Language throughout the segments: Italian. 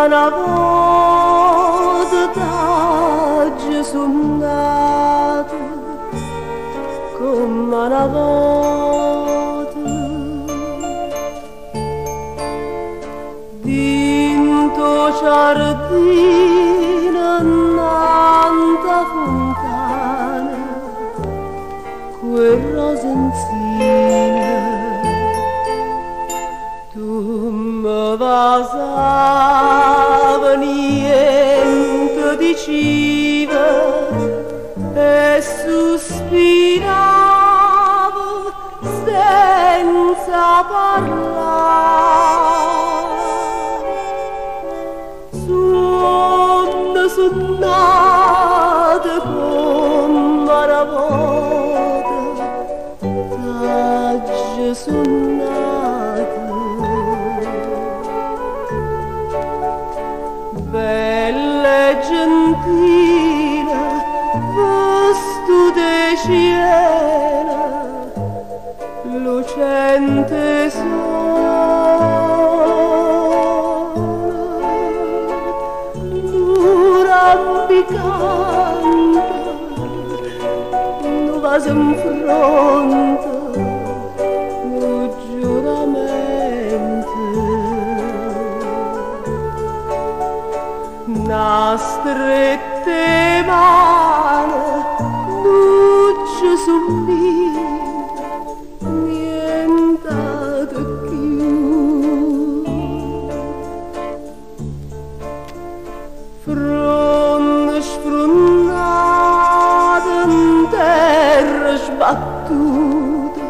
una volta già sono nata, come una volta. Dinto giardino nanta fontana, quel rosenzina, tu mi vas a niente diceva e sospiravo senza parlare. Sono nata come una volta, già sono nata. Bella e gentile, vestuta cielo, lucente sole, rampicante, nu vas in fronte, nu giuramento. Na strette mano, luce su niente più. Fronte sfronnata in terra sbattuta,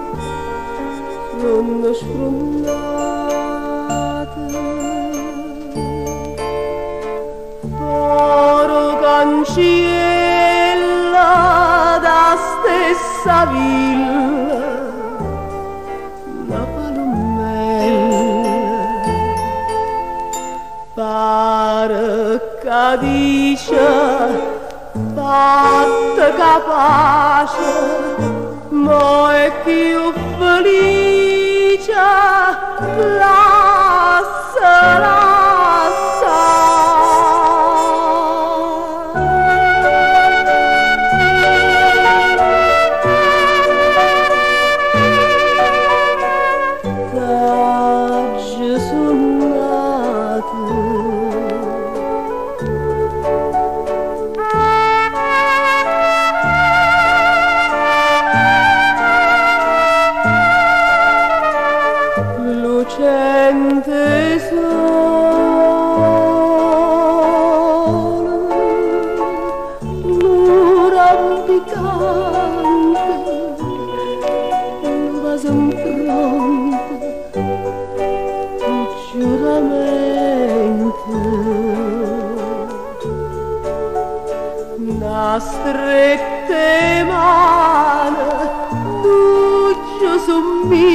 fronte sfronnata. Cancella da stessa villa, una palomella pare che dice fatta capace, ma è più felice, lasciala. Lucente sole, nu rampicante, nu vas in fronte, un giuramento. Na strette mano, luce su